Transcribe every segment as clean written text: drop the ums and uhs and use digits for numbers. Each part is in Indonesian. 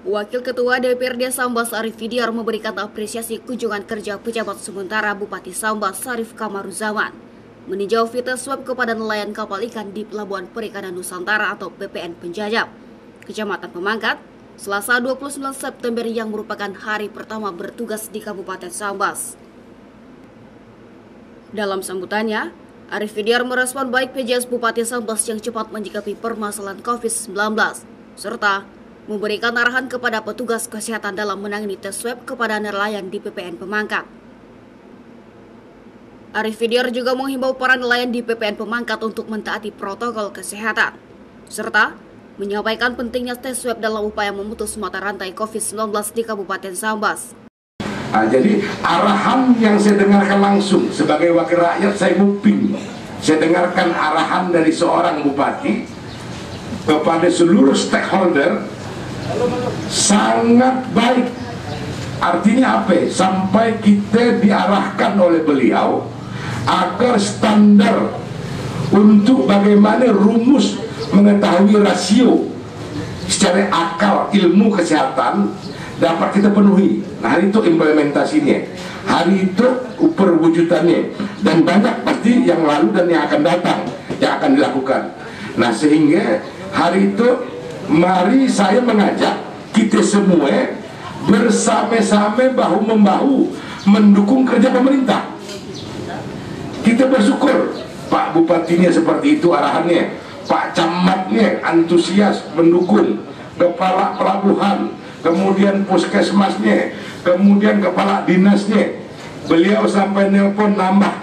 Wakil Ketua DPRD Sambas Arif Fidiar memberikan apresiasi kunjungan kerja pejabat sementara Bupati Sambas Sarif Kamaruzaman meninjau fitness swab kepada nelayan kapal ikan di Pelabuhan Perikanan Nusantara atau PPN Penjajab, Kecamatan Pemangkat, Selasa 29 September yang merupakan hari pertama bertugas di Kabupaten Sambas. Dalam sambutannya, Arif Fidiar merespon baik PJS Bupati Sambas yang cepat menyikapi permasalahan COVID-19, serta memberikan arahan kepada petugas kesehatan dalam menangani tes swab kepada nelayan di PPN Pemangkat. Arif Fidiar juga menghimbau para nelayan di PPN Pemangkat untuk mentaati protokol kesehatan, serta menyampaikan pentingnya tes swab dalam upaya memutus mata rantai COVID-19 di Kabupaten Sambas. Jadi arahan yang saya dengarkan langsung sebagai wakil rakyat, saya muping. Saya dengarkan arahan dari seorang bupati kepada seluruh stakeholder sangat baik. Artinya apa? Sampai kita diarahkan oleh beliau agar standar untuk bagaimana rumus mengetahui rasio secara akal ilmu kesehatan dapat kita penuhi. Nah, hari itu implementasinya, hari itu perwujudannya, dan banyak pasti yang lalu dan yang akan datang yang akan dilakukan. Nah, sehingga hari itu mari saya mengajak kita semua bersama-sama bahu-membahu mendukung kerja pemerintah. Kita bersyukur Pak Bupatinya seperti itu arahannya, Pak Camatnya antusias mendukung, Kepala Pelabuhan, kemudian Puskesmasnya, kemudian Kepala Dinasnya. Beliau sampai nelpon nambah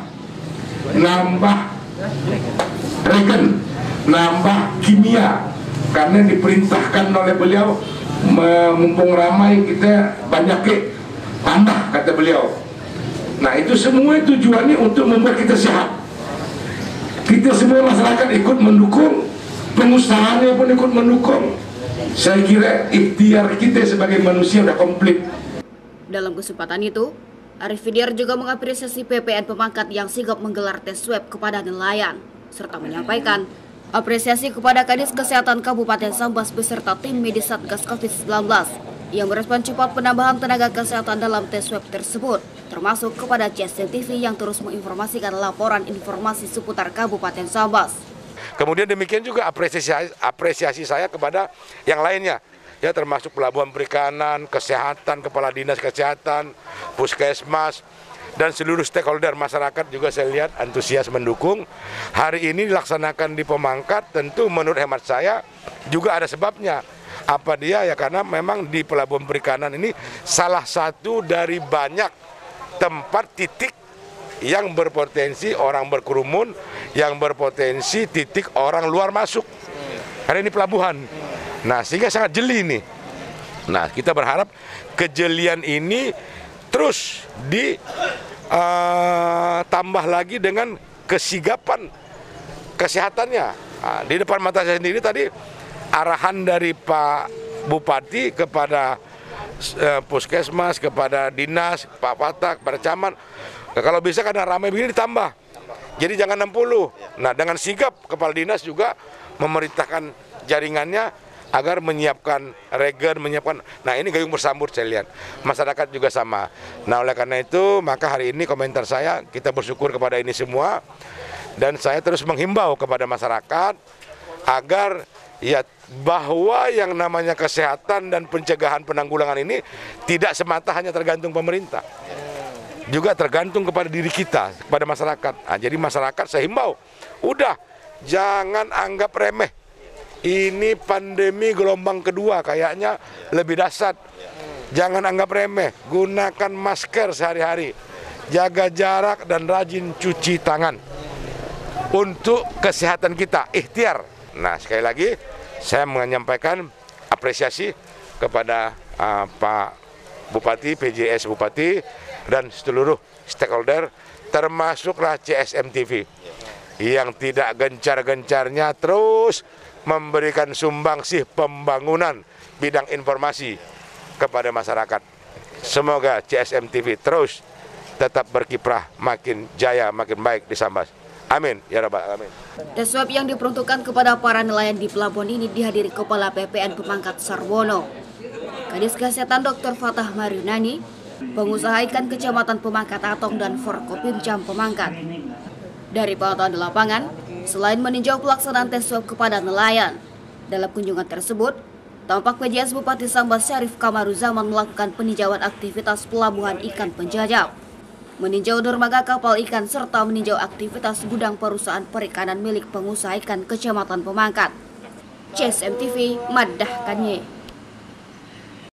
regen, nambah kimia, karena diperintahkan oleh beliau, mumpung ramai kita banyak tambah, kata beliau. Nah, itu semua tujuannya untuk membuat kita sehat. Kita semua masyarakat ikut mendukung, pengusahanya pun ikut mendukung. Saya kira ikhtiar kita sebagai manusia sudah komplit. Dalam kesempatan itu, Arif Fidiar juga mengapresiasi PPN Pemangkat yang sigap menggelar tes swab kepada nelayan, serta menyampaikan apresiasi kepada Kadis Kesehatan Kabupaten Sambas beserta tim medis Satgas COVID-19 yang merespon cepat penambahan tenaga kesehatan dalam tes swab tersebut, termasuk kepada CSM TV yang terus menginformasikan laporan informasi seputar Kabupaten Sambas. Kemudian demikian juga apresiasi saya kepada yang lainnya, ya, termasuk Pelabuhan Perikanan, Kesehatan, Kepala Dinas Kesehatan, Puskesmas, dan seluruh stakeholder masyarakat juga saya lihat antusias mendukung. Hari ini dilaksanakan di Pemangkat, tentu menurut hemat saya juga ada sebabnya. Apa dia? Ya karena memang di Pelabuhan Perikanan ini salah satu dari banyak tempat titik yang berpotensi orang berkerumun, yang berpotensi titik orang luar masuk. Karena ini pelabuhan. Nah, sehingga sangat jeli nih. Nah, kita berharap kejelian ini terus ditambah lagi dengan kesigapan kesehatannya. Nah, di depan mata saya sendiri tadi arahan dari Pak Bupati kepada Puskesmas, kepada Dinas, Pak Patak, kepada Camat. Nah, kalau bisa karena ramai begini ditambah. Jadi jangan 60. Nah, dengan sigap Kepala Dinas juga memerintahkan jaringannya agar menyiapkan regen, menyiapkan. Nah, ini gayung bersambut saya lihat. Masyarakat juga sama. Nah, oleh karena itu, maka hari ini komentar saya, kita bersyukur kepada ini semua. Dan saya terus menghimbau kepada masyarakat agar ya bahwa yang namanya kesehatan dan pencegahan penanggulangan ini tidak semata hanya tergantung pemerintah. Juga tergantung kepada diri kita, kepada masyarakat. Nah, jadi masyarakat saya himbau, udah jangan anggap remeh. Ini pandemi gelombang kedua kayaknya lebih dahsyat. Jangan anggap remeh, gunakan masker sehari-hari, jaga jarak dan rajin cuci tangan untuk kesehatan kita, ikhtiar. Nah, sekali lagi saya menyampaikan apresiasi kepada Pak Bupati, PJS Bupati, dan seluruh stakeholder, termasuklah CSM TV yang tidak gencar-gencarnya terus memberikan sumbangsih pembangunan bidang informasi kepada masyarakat. Semoga CSM TV terus tetap berkiprah, makin jaya, makin baik di Sambas. Amin, ya Rabbal Alamin. Tes swab yang diperuntukkan kepada para nelayan di pelabuhan ini dihadiri Kepala PPN Pemangkat Sarwono. Kadis Kesehatan Dr. Fatah Maryunani, pengusaha ikan Kecamatan Pemangkat Atong dan Forkopimjam Pemangkat. Dari pantauan di lapangan, selain meninjau pelaksanaan tes swab kepada nelayan, dalam kunjungan tersebut, tampak PJS Bupati Sambas Syarif Kamaruzaman melakukan peninjauan aktivitas pelabuhan ikan penjajah, meninjau dermaga kapal ikan serta meninjau aktivitas gudang perusahaan perikanan milik pengusaha ikan Kecamatan Pemangkat. CSM TV, Madah Kanye.